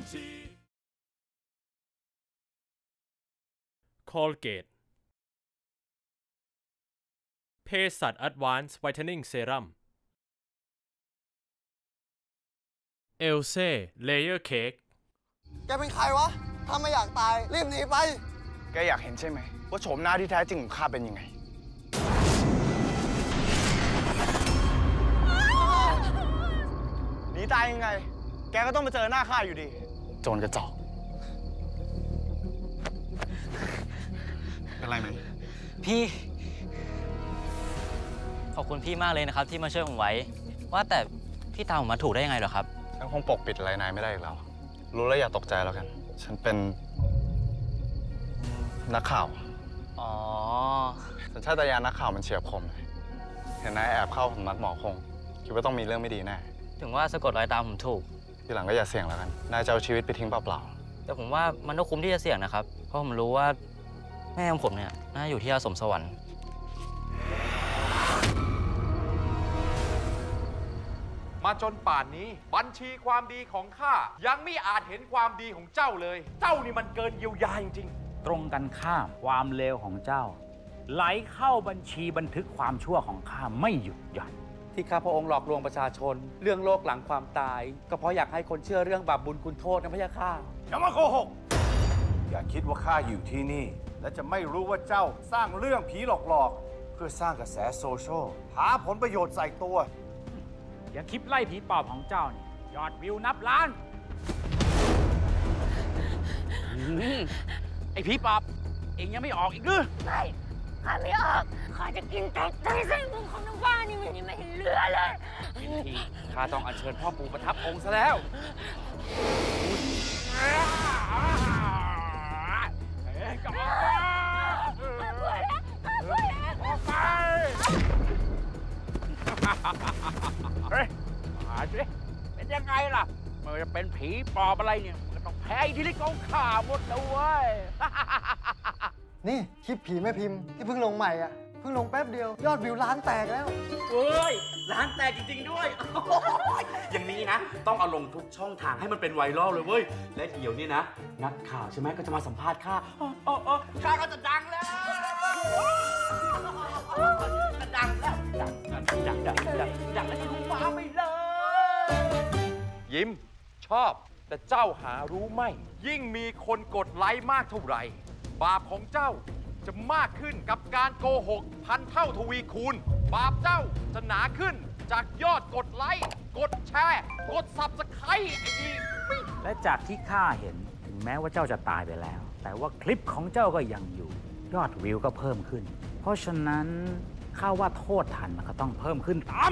Colgate เภสัช Advanced Whitening Serum เอลเซ่เลเยอร์เค้กแกเป็นใครวะถ้าไม่อยากตายรีบหนีไปแกอยากเห็นใช่ไหมว่าโฉมหน้าที่แท้จริงของข้าเป็นยังไงหนีตายยังไงแกก็ต้องมาเจอหน้าข้าอยู่ดีโจรกระจอกเป็นไรไหมพี่ขอบคุณพี่มากเลยนะครับที่มาช่วยผมไว้ว่าแต่พี่ตามผมมาถูกได้ยังไงเหรอครับฉันคงปกปิดอะไรนายไม่ได้อีกแล้วรู้แล้วอย่าตกใจแล้วกันฉันเป็นนักข่าวอ๋อสัญชาตญาณนักข่าวมันเฉียบคมเห็นนายแอบเข้าสำนักหมอคงคิดว่าต้องมีเรื่องไม่ดีแน่ถึงว่าสะกดรอยตามผมถูกทีหลังก็อย่าเสี่ยงแล้วกันนายจะเอาชีวิตไปทิ้งเปล่าๆแต่ผมว่ามันก็คุ้มที่จะเสี่ยงนะครับเพราะผมรู้ว่าแม่ของผมเนี่ยน่าอยู่ที่อาสมสวรรค์มาจนป่านนี้บัญชีความดีของข้ายังไม่อาจเห็นความดีของเจ้าเลยเจ้านี่มันเกินเยียวยาจริงๆตรงกันข้ามความเลวของเจ้าไหลเข้าบัญชีบันทึกความชั่วของข้าไม่หยุดหย่อนที่ข้าพระองค์หลอกลวงประชาชนเรื่องโลกหลังความตายก็เพราะอยากให้คนเชื่อเรื่องบาปบุญคุณโทษนะพระยาข้าอย่ามาโกหกอย่าคิดว่าข้าอยู่ที่นี่และจะไม่รู้ว่าเจ้าสร้างเรื่องผีหลอกๆเพื่อสร้างกระแสโซเชียลหาผลประโยชน์ใส่ตัวอย่าคลิปไล่ผีปอบของเจ้านี่ยอดวิวนับล้านไอ้ผีปอบเองยังไม่ออกอีกหรือไม่ข้าไม่ออกข้าจะกินแต่ไส้พุงของน้องบ้านี่มันไม่เห็นเหลือเลยทีข้าต้องอัญเชิญพ่อปู่ประทับองค์ซะแล้วกลับมาเฮ้ยมาสิเป็นยังไงล่ะมันจะเป็นผีปอบอะไรเนี่ยมันต้องแพ้อิทธิฤทธิ์ของข้าหมดเลยเว้ยนี่คลิปผีแม่พิมพ์ที่เพิ่งลงใหม่อ่ะเพิ่งลงแป๊บเดียวยอดวิวล้านแตกแล้วเฮ้ยล้านแตกจริงๆด้วยอย่างนี้นะต้องเอาลงทุกช่องทางให้มันเป็นไวรัลเลยเว้ยและเดี๋ยวนี้นะนักข่าวใช่ไหมก็จะมาสัมภาษณ์ข้าข้าก็จะดังแล้วดังแล้วดังแล้วจะรู้ฟ้าไปเลยยิ้มชอบแต่เจ้าหารู้ไหมยิ่งมีคนกดไลค์มากเท่าไหร่บาปของเจ้าจะมากขึ้นกับการโกหกพันเท่าทวีคูณบาปเจ้าจะหนาขึ้นจากยอดกดไลค์กดแชร์กดSubscribeอีกและจากที่ข้าเห็นถึงแม้ว่าเจ้าจะตายไปแล้วแต่ว่าคลิปของเจ้าก็ยังอยู่ยอดวิวก็เพิ่มขึ้นเพราะฉะนั้นข้าว่าโทษทันมันก็ต้องเพิ่มขึ้นตาม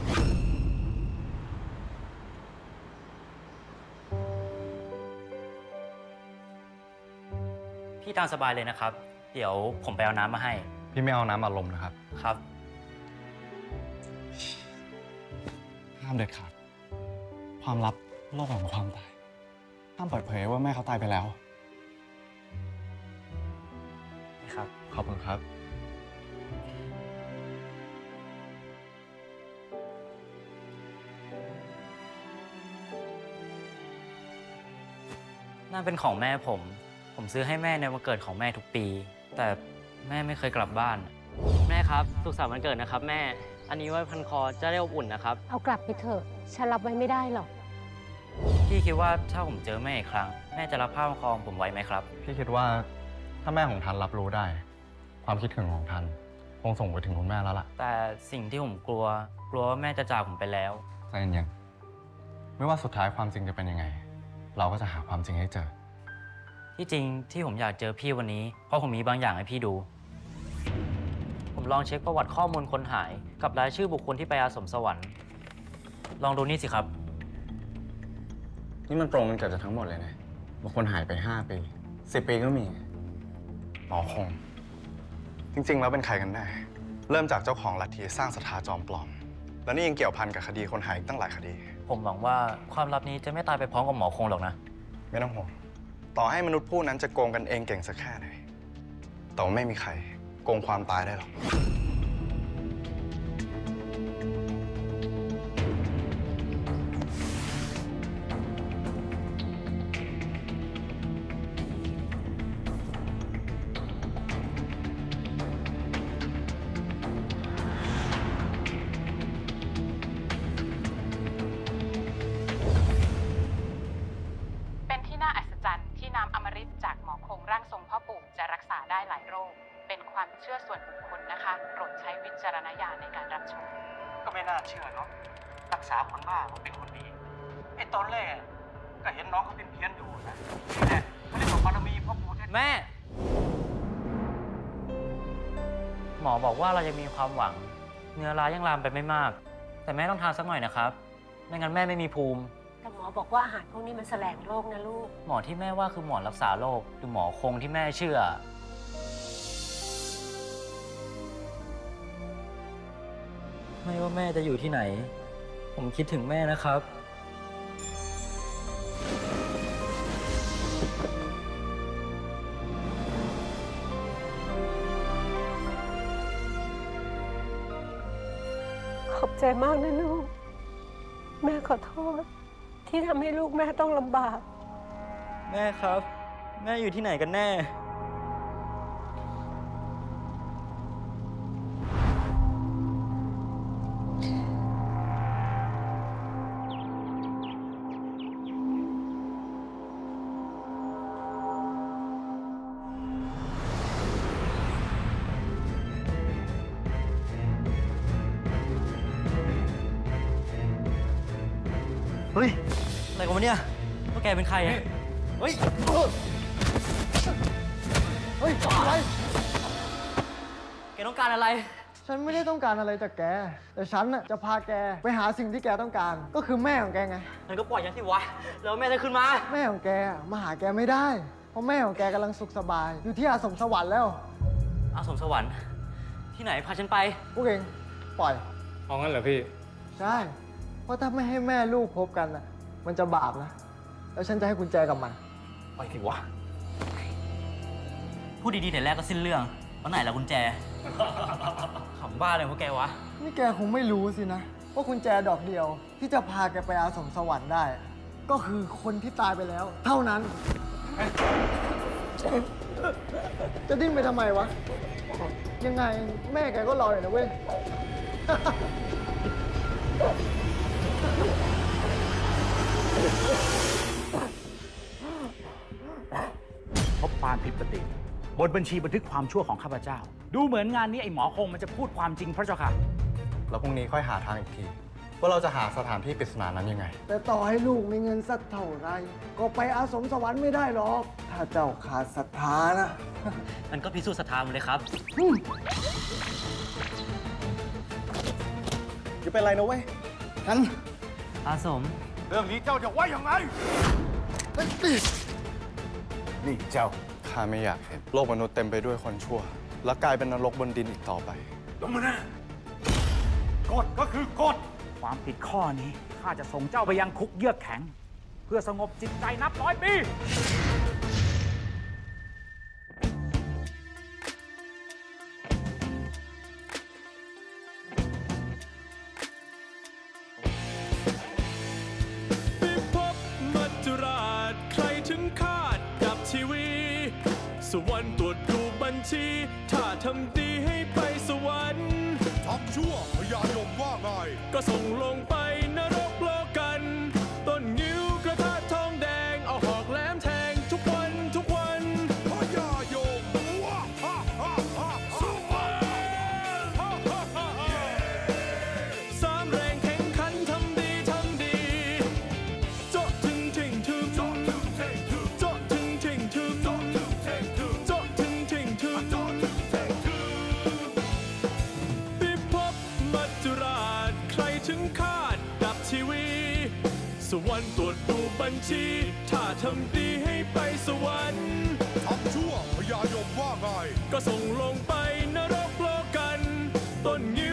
พี่ตามสบายเลยนะครับเดี๋ยวผมไปเอาน้ำมาให้พี่ไม่เอาน้ำอารมณ์นะครับครับห้ามเด็ดขาดความลับโลกหลังความตายห้ามเปิดเผยว่าแม่เขาตายไปแล้วครับขอบคุณครับนั่นเป็นของแม่ผมซื้อให้แม่ในวันเกิดของแม่ทุกปีแต่แม่ไม่เคยกลับบ้านแม่ครับสุขสันต์วันเกิดนะครับแม่อันนี้ไว้พันคอจะได้อบอุ่นนะครับเอากลับไปเถอะฉันรับไว้ไม่ได้หรอกพี่คิดว่าถ้าผมเจอแม่อีกครั้งแม่จะรับผ้าพันคอผมไว้ไหมครับพี่คิดว่าถ้าแม่ของทันรับรู้ได้ความคิดถึงของทันคงส่งไปถึงคุณแม่แล้วล่ะแต่สิ่งที่ผมกลัวว่าแม่จะจากผมไปแล้วใจเย็นๆไม่ว่าสุดท้ายความจริงจะเป็นยังไงเราก็จะหาความจริงให้เจอที่จริงที่ผมอยากเจอพี่วันนี้เพราะผมมีบางอย่างให้พี่ดูผมลองเช็คประวัติข้อมูลคนหายกับรายชื่อบุคคลที่ไปอาสมสวรรค์ลองดูนี่สิครับนี่มันตรงกันเกือบจะทั้งหมดเลยนะบางคนหายไป5 ปี10 ปีก็มีหมอคงจริงๆแล้วเป็นใครกันแน่เริ่มจากเจ้าของลัทธิสร้างศรัทธาจอมปลอมแล้วนี่ยังเกี่ยวพันกับคดีคนหายตั้งหลายคดีผมหวังว่าความลับนี้จะไม่ตายไปพร้อมกับหมอคงหรอกนะไม่ต้องห่วงต่อให้มนุษย์ผู้นั้นจะโกงกันเองเก่งสักแค่ไหนแต่ไม่มีใครโกงความตายได้หรอการณญาณในการรับชมก็ไม่น่าเชื่อเนาะรักษาคนบ้าว่าเป็นคนดีไอ้ตอนแรกก็เห็นน้องเขาเป็นเพี้ยนอยู่นะนี่แหละเขาเรียกว่าบารมีพ่อปู่แท้แม่ หมอบอกว่าเรายังมีความหวัง เนื้อร้ายยังลามไปไม่มาก แต่แม่ต้องทานสักหน่อยนะครับ ไม่งั้นแม่ไม่มีภูมิแต่หมอบอกว่าอาหารพวกนี้มันแสลงโรคนะลูกหมอที่แม่ว่าคือหมอรักษาโรคหรือหมอคงที่แม่เชื่อ ไม่ว่าแม่จะอยู่ที่ไหน ผมคิดถึงแม่นะครับขอบใจมากนะลูก แม่ขอโทษ ที่ทำให้ลูกแม่ต้องลำบากแม่ครับ แม่อยู่ที่ไหนกันแน่ เฮ้ย อะไรกันวะเนี่ยพวกแกเป็นใครอะเฮ้ยเฮ้ยอะไรแกต้องการอะไรฉันไม่ได้ต้องการอะไรจากแก แต่ฉันน่ะจะพาแกไปหาสิ่งที่แกต้องการ ก็คือแม่ของแกไงมันก็ปล่อยฉันสิวะ แล้วแม่จะขึ้นมาแม่ของแกมาหาแกไม่ได้ เพราะแม่ของแกกำลังสุขสบาย อยู่ที่อาสมสวรรค์แล้วอาสมสวรรค์ ที่ไหนพาฉันไปพวกเองปล่อยเอางั้นเหรอพี่ใช่ เพราะถ้าไม่ให้แม่ลูกพบกันน่ะ มันจะบาปนะ แล้วฉันจะให้กุญแจกับมันไปสิวะ พูดดีๆแต่แรกก็สิ้นเรื่องแล้วไหนล่ะกุญแจ ขำบ้าเลยพวกแกวะนี่แกคงไม่รู้สินะ ว่ากุญแจดอกเดียว ที่จะพาแกไปอาสมสวรรค์ได้ ก็คือคนที่ตายไปแล้ว เท่านั้น จะดิ้นไปทำไมวะ ยังไงแม่แกก็รออยู่นะเว้ยพบความผิดปกติบนบัญชีบันทึกความชั่วของข้าพเจ้า ดูเหมือนงานนี้ไอ้หมอคงมันจะพูดความจริงพระเจ้าค่ะแล้วพรุ่งนี้ค่อยหาทางอีกที ว่าเราจะหาสถานที่ปริศนานั้นยังไงแต่ต่อให้ลูกมีเงินสักเท่าไรก็ไปอาสมสวรรค์ไม่ได้หรอก ถ้าเจ้าขาดศรัทธานะมันก็พิสูจน์ศรัทธามันเลยครับจะเป็นไรนะเว้ยกันอาสมเรื่องนี้เจ้าจะว่ายังไง นี่เจ้าข้าไม่อยากเห็นโลกมนุษย์เต็มไปด้วยคนชั่ว และกลายเป็นนรกบนดินอีกต่อไปลงมานะกฎก็คือกฎความผิดข้อนี้ข้าจะส่งเจ้าไปยังคุกเยือกแข็ง เพื่อสงบจิตใจนับร้อยปีพิภพมัจจุราชใครถึงคาดกับทีวี สวรรค์ตรวจดูบัญชี ถ้าทำดีให้ไปสวรรค์ทำชั่วพญายมว่าไงก็ส่งลงไปนรกโลกัน ต้นงิ้วกระทะทองแดง เอาหอกแหลมแทงทุกวันทุกวันพญายมว้าฮ่าฮ่าฮ่าสวรรค์สามแรงแข่งขันทำดีทำดีโจ๊ะถึงถึงถึงโจ๊ะถึงถึงถึงโจ๊ะถึงถึงถึงโจ๊ะถึงถึงถึงโจ๊ะถึงถึงถึงโจ๊ะถึงถึงถึงพิภพมัจจุราชใครถึงคาดดับทีวี สวรรค์ตรวจดูบัญชี ถ้าทำดีให้ไปสวรรค์ทำชั่วพญายมว่าไงก็ส่งลงไปนรกโลกัน ต้นงิ้ว